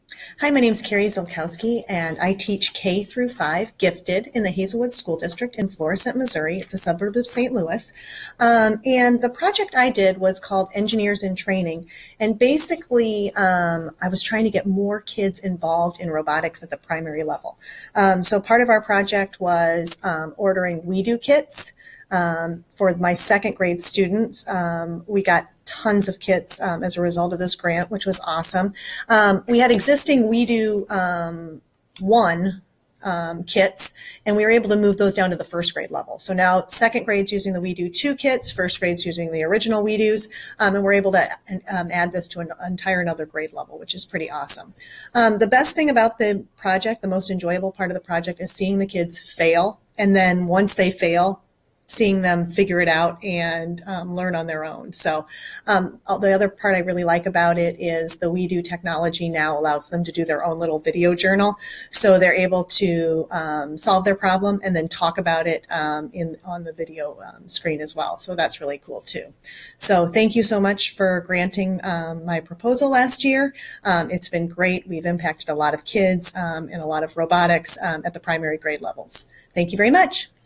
Hi, my name is Carrie Ziolkowski, and I teach K through 5 gifted in the Hazelwood School District in Florissant, Missouri. It's a suburb of St. Louis. And the project I did was called Engineers in Training. And basically, I was trying to get more kids involved in robotics at the primary level. So part of our project was ordering WeDo kits. For my second grade students, we got tons of kits as a result of this grant, which was awesome. We had existing WeDo one kits, and we were able to move those down to the first grade level. So now second grade's using the WeDo 2 kits, first grade's using the original WeDos, and we're able to add this to an entire another grade level, which is pretty awesome. The best thing about the project, the most enjoyable part of the project, is seeing the kids fail, and then once they fail, seeing them figure it out and learn on their own. So the other part I really like about it is the WeDo technology now allows them to do their own little video journal. So they're able to solve their problem and then talk about it on the video screen as well. So that's really cool too. So thank you so much for granting my proposal last year. It's been great. We've impacted a lot of kids and a lot of robotics at the primary grade levels. Thank you very much.